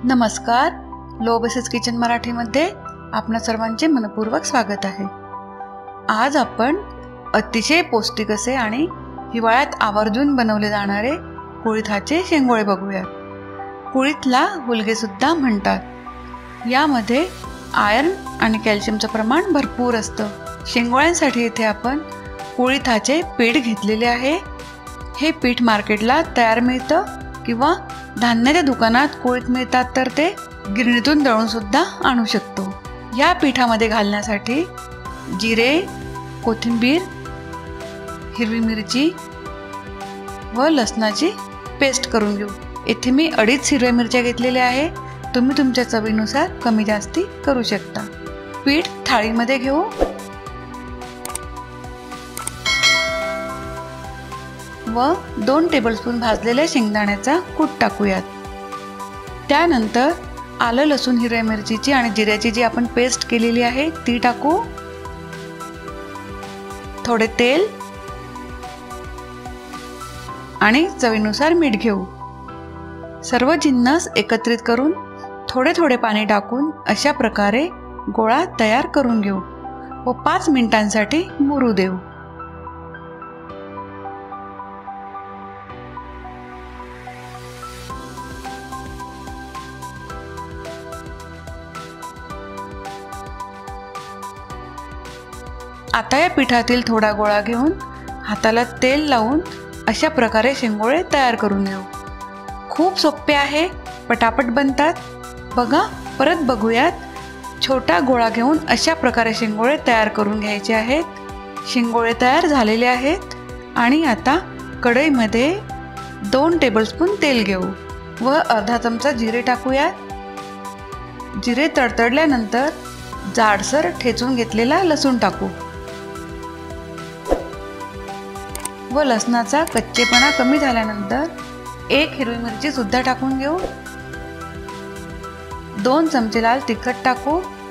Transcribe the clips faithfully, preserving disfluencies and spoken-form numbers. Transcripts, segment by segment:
नमस्कार, low basis kitchen मराठीमध्ये आपणा सर्वांचे मनपूर्वक स्वागत आहे। आज आपण अतिशय पौष्टिक असे आणि हिवाळ्यात आवर्जून बनवले जाणारे कुळिथाचे शेंगोळे बघूया। कुळिथला हुलगे सुद्धा म्हणतात। यामध्ये आयर्न आणि कॅल्शियमचे प्रमाण भरपूर असतं। शेंगोळ्यांसाठी इथे आपण कुळिथाचे पीठ घेतलेले आहे। हे पीठ मार्केटला तयार मिळतं किंवा धान्याच्या दुकानात कुळीथ मिळतात, तर ते गिरणीतून दळून सुद्धा आणू शकतो। या पीठामध्ये घालण्यासाठी जिरे, कोथिंबीर, हिरवी मिरची व लसणाची पेस्ट करून घेऊ। इथे मी अडीच हिरव्या मिरच्या घेतलेल्या आहे। तुम्ही तुमच्या चवीनुसार कमी जास्ती करू शकता। पीठ थाळीमध्ये घेऊ व दोन टेबलस्पून भाजलेल्या शेंगदाण्याचा कूट टाकूयात। त्यानंतर आलं, लसूण, हिरव्या मिरचीची आणि जिऱ्याची जी आपण पेस्ट केलेली आहे ती टाकू। थोडे तेल आणि चवीनुसार मीठ घेऊ। सर्व जिन्नस एकत्रित करून थोडे थोडे पाणी टाकून अशा प्रकारे गोळा तयार करून घेऊ व पाच मिनिटांसाठी मुरू देऊ। आता या पिठातील थोडा गोळा घेऊन हाताला तेल लावून अशा प्रकारे शेंगोळे तयार करून घेऊ। खूप सोपे आहे, पटापट बनतात। बघा, परत बघूयात। छोटा गोळा घेऊन अशा प्रकारे शेंगोळे तयार करून घ्यायचे आहेत। शेंगोळे तयार झालेले आहेत आणि आता कढईमध्ये दोन टेबलस्पून तेल घेऊ व अर्धा चमचा जिरे टाकूयात। जिरे तडतडल्यानंतर जाडसर ठेचून घेतलेला लसूण टाकू व लसणाचा कच्चेपणा कमी झाल्यानंतर एक हिरवी मिरची सुद्धा टाकून घेऊ। दोन चमचे लाल तिखट टाकू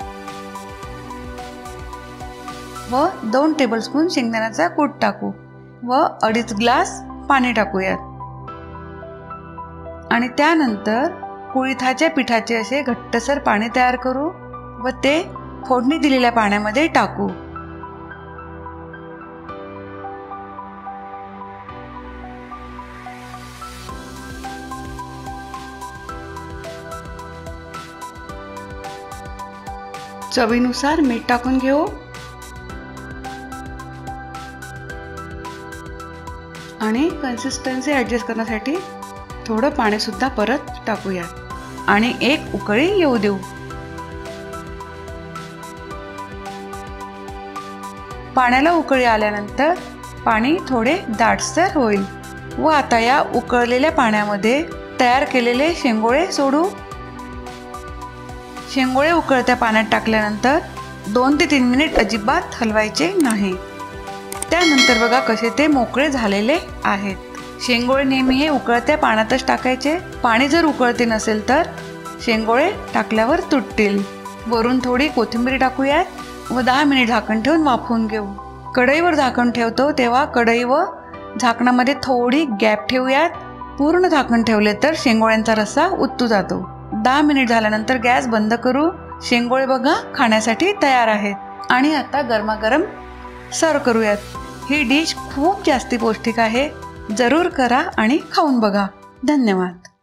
व दोन टेबलस्पून शेंगदाण्याचा कूट टाकू व अडीच ग्लास पाणी टाकूयात आणि त्यानंतर कुळिथाच्या पिठाचे असे घट्टसर पाणी तयार करू व ते फोडणी दिलेल्या पाण्यामध्ये टाकू। चवीनुसार मीठ टाकून घेऊ आणि कन्सिस्टन्सी ॲडजस्ट करण्यासाठी थोडं पाणी सुद्धा परत टाकूयात आणि एक उकळी येऊ देऊ। पाण्याला उकळी आल्यानंतर पाणी थोडे दाटसर होईल व आता या उकळलेल्या पाण्यामध्ये तयार केलेले शेंगोळे सोडू। शेंगोळे उकळत्या पाण्यात टाकल्यानंतर दोन ते तीन मिनिट अजिबात हलवायचे नाही। त्यानंतर बघा कसे ते मोकळे झालेले आहेत। शेंगोळे नेहमी हे उकळत्या पाण्यातच टाकायचे। पाणी जर उकळते नसेल तर शेंगोळे टाकल्यावर तुटतील। वरून थोडी कोथिंबीर टाकूयात व दहा मिनिट झाकण ठेवून वाफवून घेऊ। कढईवर झाकण ठेवतो तेव्हा कढई व झाकणामध्ये थोडी गॅप ठेवूयात। पूर्ण झाकण ठेवले तर शेंगोळ्यांचा रस्सा उतू जातो। दहा मिनिट झाल्यानंतर गॅस बंद करू। शेंगोळे बघा खाण्यासाठी तयार आहेत आणि आता गरमागरम सर्व करूयात। ही डिश खूप जास्ती पौष्टिक आहे। जरूर करा आणि खाऊन बघा। धन्यवाद।